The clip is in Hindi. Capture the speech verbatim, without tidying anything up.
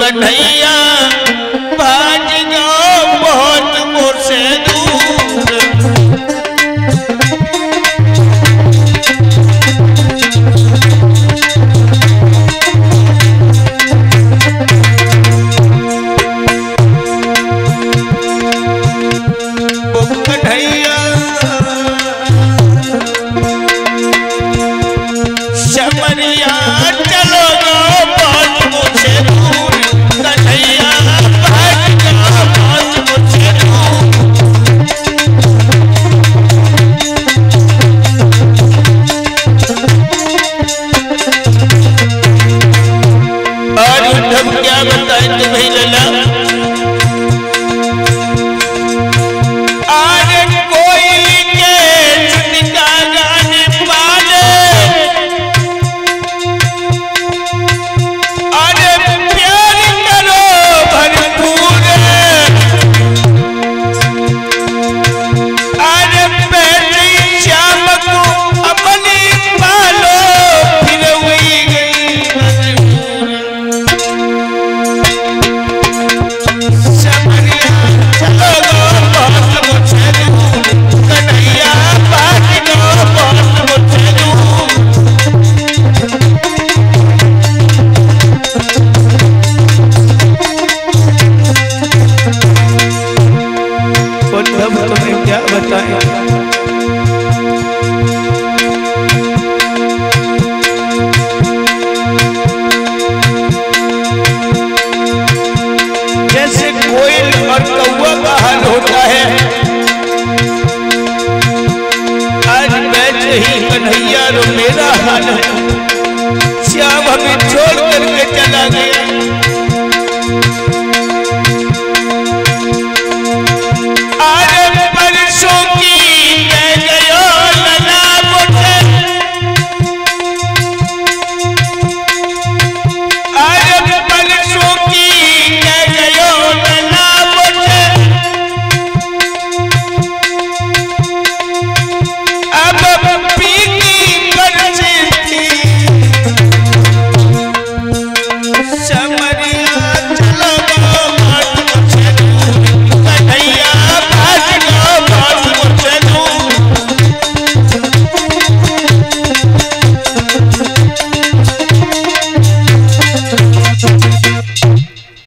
कन्हैया भाग जाओ बहुत मुझसे दूर। कन्हैया समरिया चलो गो बहुत मुझसे दूर। कन्हैया भाग जाओ बहुत मुझसे दूर। और उद्धव क्या बताए तुम्हें लला, जैसे कोयल और कौवा का हाल होता है, आज वैसे ही कन्हैया रो मेरा हाल है। श्याम हमें छोड़ करके चला गया।